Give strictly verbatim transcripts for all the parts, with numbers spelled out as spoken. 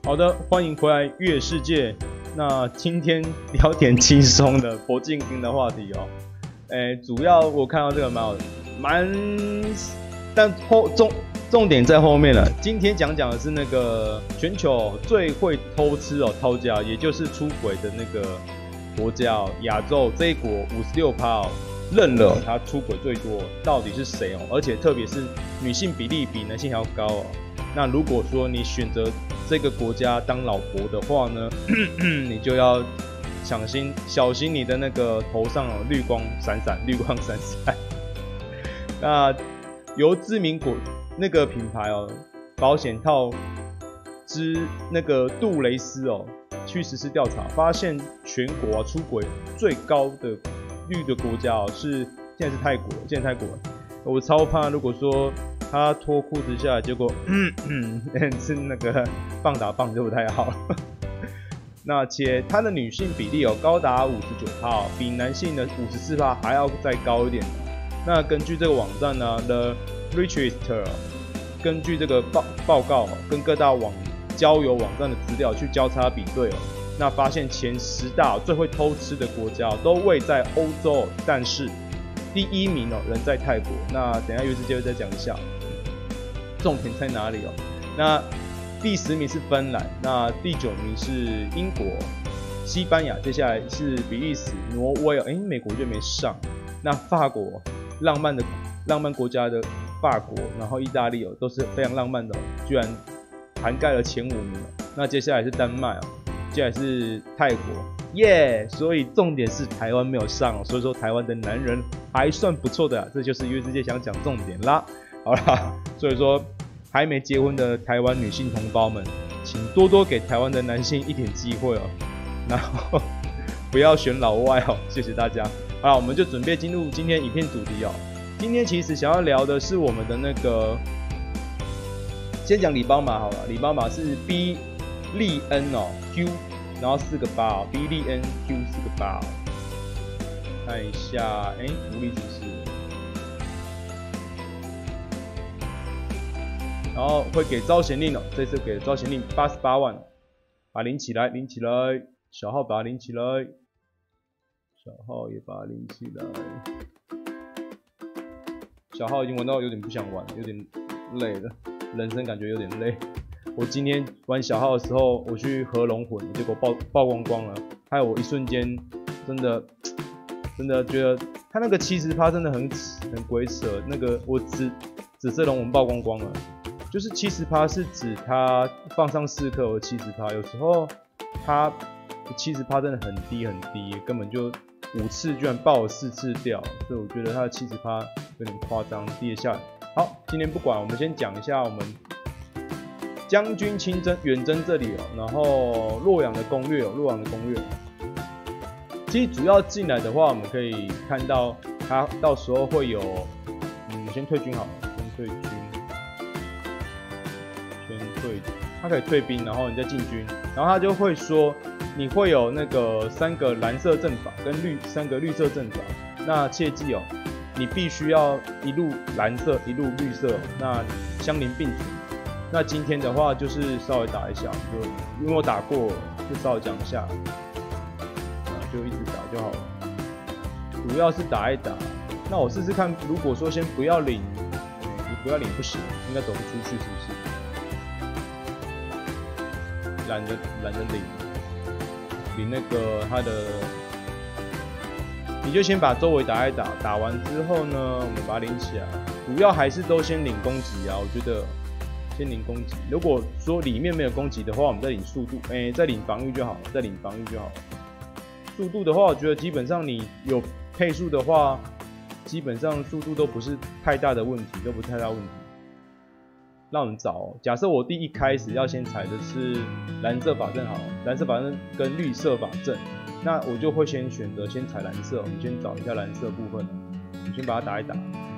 好的，欢迎回来月世界。那今天聊点轻松的佛经经的话题哦。诶，主要我看到这个蛮好，蛮，但后重重点在后面了。今天讲讲的是那个全球最会偷吃哦，偷家，也就是出轨的那个国家哦，亚洲这一国五十六趴哦，认了他出轨最多，到底是谁哦？而且特别是女性比例比男性还要高哦。那如果说你选择这个国家当老婆的话呢，你就要小心小心你的那个头上哦，绿光闪闪，绿光闪闪。那由知名国那个品牌哦，保险套之那个杜蕾斯哦，去实施调查，发现全国、啊、出轨最高的率的国家哦，是现在是泰国，现在泰国，我超怕如果说。他脱裤子下来，结果嗯嗯是那个棒打棒就不太好。那且他的女性比例哦高达 百分之五十九 哦，比男性的 百分之五十四 还要再高一点。那根据这个网站呢 ，The Register 根据这个报报告跟各大网交友网站的资料去交叉比对哦，那发现前十大最会偷吃的国家都位在欧洲，但是第一名哦人在泰国。那等一下月世界会再讲一下。重点在哪里哦？那第十名是芬兰，那第九名是英国、西班牙，接下来是比利时、挪威哦，哎，美国就没上。那法国，浪漫的浪漫国家的法国，然后意大利哦，都是非常浪漫的哦，居然涵盖了前五名哦。那接下来是丹麦哦，接下来是泰国，耶、yeah! 所以重点是台湾没有上哦，所以说台湾的男人还算不错的啊，这就是月世界想讲重点啦。好啦，所以说还没结婚的台湾女性同胞们，请多多给台湾的男性一点机会哦，然后不要选老外哦，谢谢大家。好啦，我们就准备进入今天影片主题哦。今天其实想要聊的是我们的那个，先讲礼包码好了，礼包码是 B 利 N 哦 Q， 然后四个八哦 ，B 利 N Q 四个八哦，看一下，哎，福利指示。然后会给招贤令哦，这次给招贤令八十八万，把它领起来，领起来，小号把它领起来，小号也把它领起来。小号已经玩到有点不想玩，有点累了，人生感觉有点累。我今天玩小号的时候，我去合龙魂，结果爆爆光光了，害我一瞬间真的真的觉得他那个 百分之七十 真的很很鬼扯，那个我紫紫色龙魂爆光光了。就是 百分之七十 是指它放上四颗或 百分之七十， 有时候它 百分之七十 真的很低很低，根本就五次居然爆了四次掉，所以我觉得它的 百分之七十 有点夸张，低了下来。好，今天不管，我们先讲一下我们将军亲征远征这里哦，然后洛阳的攻略哦，洛阳的攻略。其实主要进来的话，我们可以看到它到时候会有，嗯，我先退军好了，先退军。退，他可以退兵，然后你再进军，然后他就会说你会有那个三个蓝色阵法跟绿三个绿色阵法，那切记哦，你必须要一路蓝色一路绿色，那相邻并存。那今天的话就是稍微打一下，就因为我打过，就稍微讲一下，啊，就一直打就好了。主要是打一打，那我试试看，如果说先不要领，嗯、你不要领不行，应该走不出去是不是？懒得懒得领，领那个他的，你就先把周围打一打，打完之后呢，我们把它领起来。主要还是都先领攻击啊，我觉得先领攻击。如果说里面没有攻击的话，我们再领速度，哎、欸，再领防御就好了，再领防御就好了。速度的话，我觉得基本上你有配速的话，基本上速度都不是太大的问题，都不是太大问题。让人找、哦，假设我第一开始要先踩的是蓝色法阵好了，蓝色法阵跟绿色法阵，那我就会先选择先踩蓝色。我们先找一下蓝色部分，我们先把它打一打。为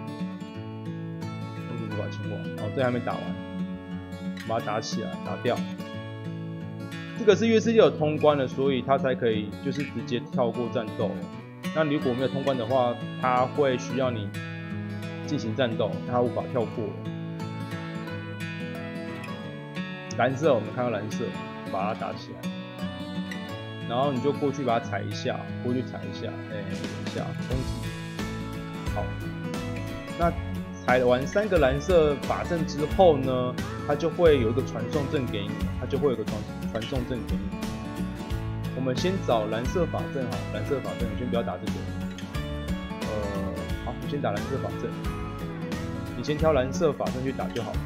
什么把清完？哦，这还没打完，把它打起来，打掉。这个是月世界有通关了，所以它才可以就是直接跳过战斗。那如果没有通关的话，它会需要你进行战斗，它无法跳过。 蓝色，我们看到蓝色，把它打起来，然后你就过去把它踩一下，过去踩一下，哎、欸，等一下攻击，好，那踩完三个蓝色法阵之后呢，它就会有一个传送阵给你，它就会有一个传传送阵给你。我们先找蓝色法阵好，蓝色法阵，我先不要打这个，呃，好，我先打蓝色法阵，你先挑蓝色法阵去打就好。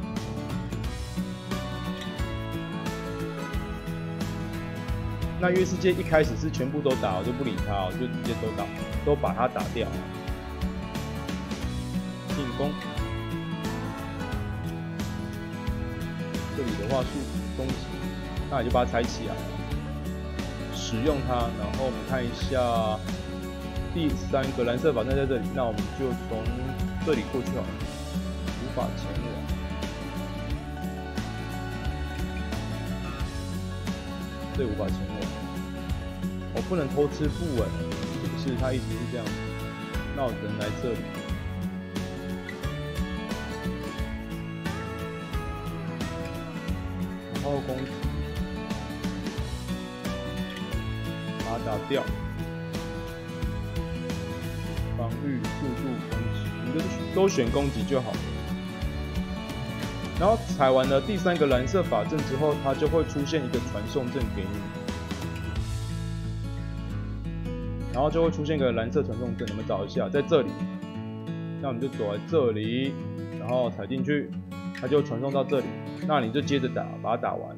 那月世界一开始是全部都打，我就不理他，我就直接都打，都把它打掉。进攻，这里的话是攻击，那你就把它踩起来，使用它。然后我们看一下第三个蓝色法阵在这里，那我们就从这里过去好了，无法前往。这无法前往，我不能偷吃不稳，是不是？他一直是这样子，那我只能来这里。然后攻击，把它打掉。防御、速度、攻击，你就都选攻击就好了。然后踩完了第三个蓝色法阵之后，它就会出现一个传送阵给你，然后就会出现一个蓝色传送阵。你们找一下，在这里。那我们就走来这里，然后踩进去，它就传送到这里。那你就接着打，把它打完，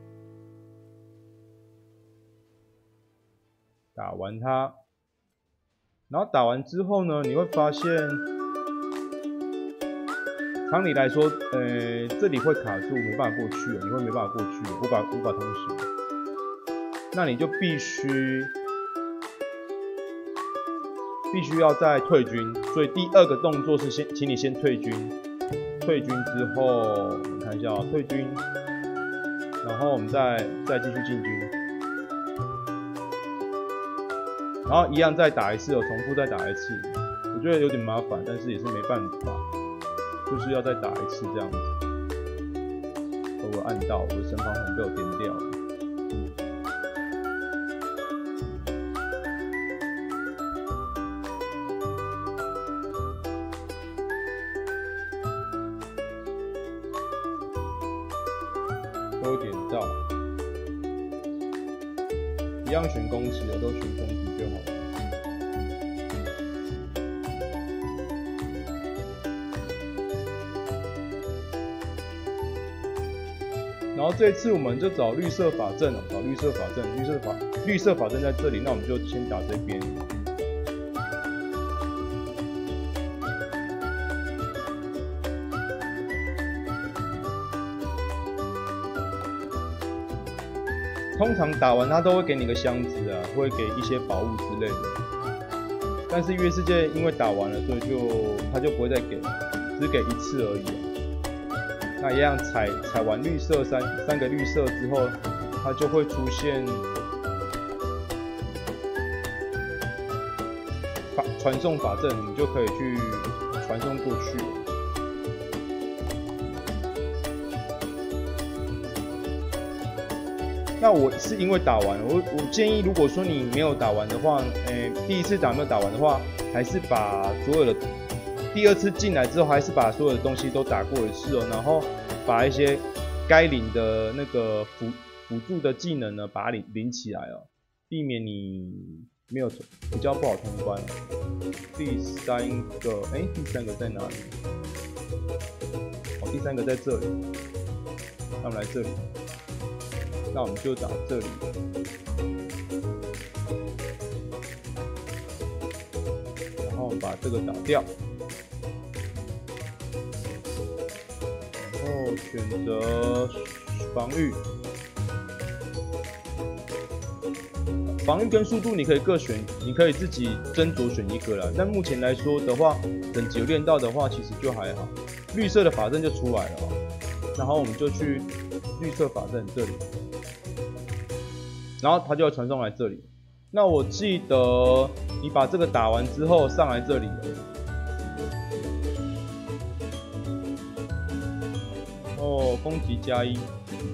打完它。然后打完之后呢，你会发现。常理来说，呃，这里会卡住，没办法过去了，你会没办法过去了，无法无法通行。那你就必须必须要再退军，所以第二个动作是先，请你先退军。退军之后，我们看一下、哦，退军，然后我们再再继续进军，然后一样再打一次哦，重复再打一次。我觉得有点麻烦，但是也是没办法。就是要再打一次这样子，我按到我的身旁红被我点掉了。都有点到，一样选攻击的都选攻击就好了。然后这次我们就找绿色法阵了，找绿色法阵，绿色法绿色法阵在这里，那我们就先打这边。通常打完它都会给你个箱子啊，会给一些宝物之类的。但是月世界因为打完了，所以就它就不会再给，只给一次而已、啊。那一样踩踩完绿色三三个绿色之后，它就会出现法传送法阵，你就可以去传送过去了。那我是因为打完了，我我建议，如果说你没有打完的话，诶、欸，第一次打没有打完的话，还是把所有的。第二次进来之后，还是把所有的东西都打过一次哦，然后把一些该领的那个辅辅助的技能呢，把它领领起来哦，避免你没有比较不好通关。第三个，哎、欸，第三个在哪里？哦，第三个在这里。那我们来这里，那我们就打这里。然后我们把这个打掉。然后选择防御，防御跟速度你可以各选，你可以自己斟酌选一个啦。但目前来说的话，等级有练到的话，其实就还好。绿色的法阵就出来了、喔，然后我们就去绿色法阵这里，然后它就要传送来这里。那我记得你把这个打完之后上来这里了。哦，攻击加一，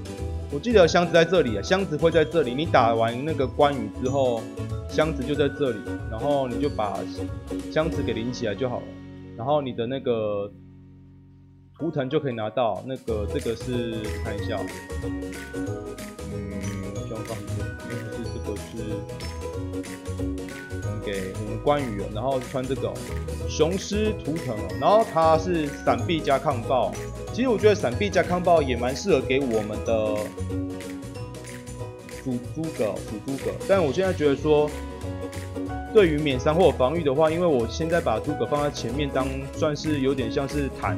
我记得箱子在这里，箱子会在这里。你打完那个关羽之后，箱子就在这里，然后你就把箱子给领起来就好了。然后你的那个图腾就可以拿到。那个这个是看一下，嗯，希望放这，因为是这个是我们给我们关羽哦，然后穿这个、哦、雄狮图腾哦，然后它是闪避加抗爆。其实我觉得闪避加抗爆也蛮适合给我们的主诸葛，主诸葛。但我现在觉得说，对于免伤或防御的话，因为我现在把诸葛放在前面当算是有点像是坦，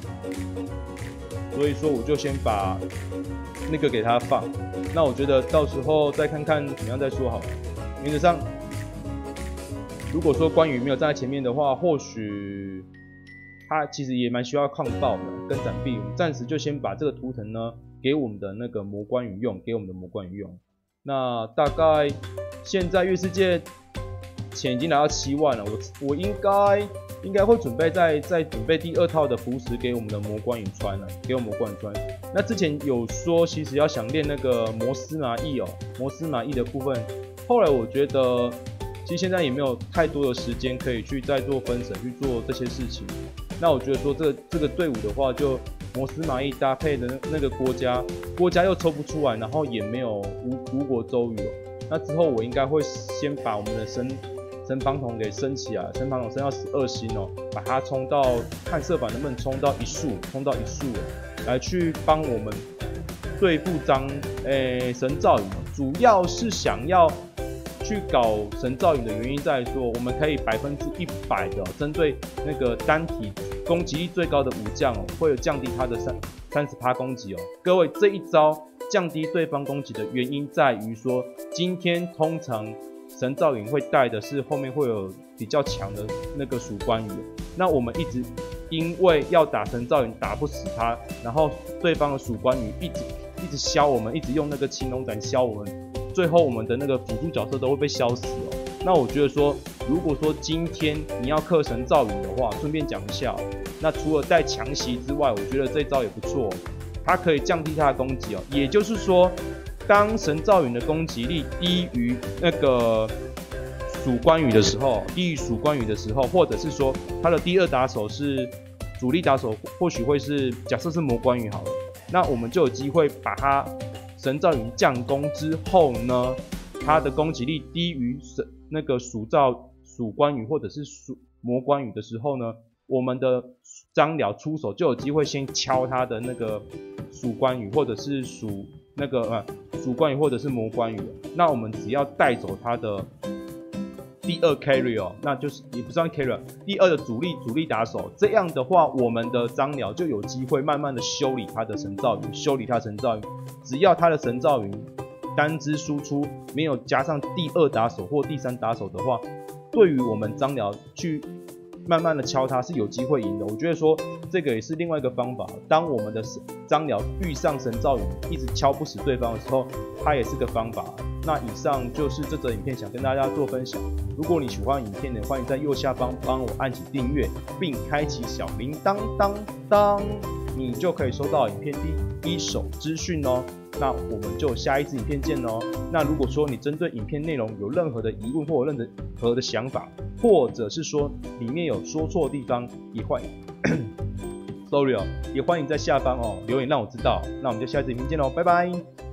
所以说我就先把那个给他放。那我觉得到时候再看看怎么样再说好了。原则上，如果说关羽没有站在前面的话，或许他其实也蛮需要抗爆的跟闪避。我们暂时就先把这个图腾呢给我们的那个魔关羽用，给我们的魔关羽用。那大概现在月世界钱已经来到七万了，我我应该应该会准备再再准备第二套的符石给我们的魔关羽穿了，给我们魔关羽穿。那之前有说其实要想练那个摩斯麻翼哦，摩斯麻翼的部分，后来我觉得其实现在也没有太多的时间可以去再做分神去做这些事情。那我觉得说这个这个队伍的话，就摩斯麻翼搭配的那个郭嘉，郭嘉又抽不出来，然后也没有吴吴国周瑜哦。那之后我应该会先把我们的神神庞统给升起来，神庞统升到十二星哦，把它冲到看色板能不能冲到一束，冲到一束哦，来去帮我们对付张诶神赵云哦。主要是想要去搞神赵云的原因在说，我们可以百分之一百的针对那个单体攻击力最高的武将哦，会有降低他的三三十趴攻击哦。各位这一招降低对方攻击的原因在于说，今天通常神赵云会带的是后面会有比较强的那个蜀关羽，那我们一直因为要打神赵云打不死他，然后对方的蜀关羽一直一直削我们，一直用那个青龙斩削我们。最后我们的那个辅助角色都会被削死哦。那我觉得说，如果说今天你要克神赵云的话，顺便讲一下哦，那除了带强袭之外，我觉得这招也不错哦，它可以降低他的攻击哦。也就是说，当神赵云的攻击力低于那个蜀关羽的时候，低于蜀关羽的时候，或者是说他的第二打手是主力打手，或许会是假设是魔关羽好了，那我们就有机会把他神赵云降攻之后呢，他的攻击力低于神那个蜀赵蜀关羽或者是蜀魔关羽的时候呢，我们的张辽出手就有机会先敲他的那个蜀关羽或者是蜀那个呃蜀关羽或者是魔关羽，那我们只要带走他的第二 carry 哦，那就是也不算 carry， 第二的主力主力打手，这样的话，我们的张辽就有机会慢慢的修理他的神赵云，修理他的神赵云，只要他的神赵云单支输出没有加上第二打手或第三打手的话，对于我们张辽去慢慢的敲他是有机会赢的。我觉得说这个也是另外一个方法，当我们的张辽遇上神赵云一直敲不死对方的时候，它也是个方法。那以上就是这则影片想跟大家做分享。如果你喜欢影片的，欢迎在右下方帮我按起订阅，并开启小铃铛当当，你就可以收到影片第一手资讯哦。那我们就下一支影片见哦。那如果说你针对影片内容有任何的疑问或有任何的想法，或者是说里面有说错的地方，也欢迎，sorry 哦，也欢迎在下方哦留言让我知道。那我们就下一支影片见喽，拜拜。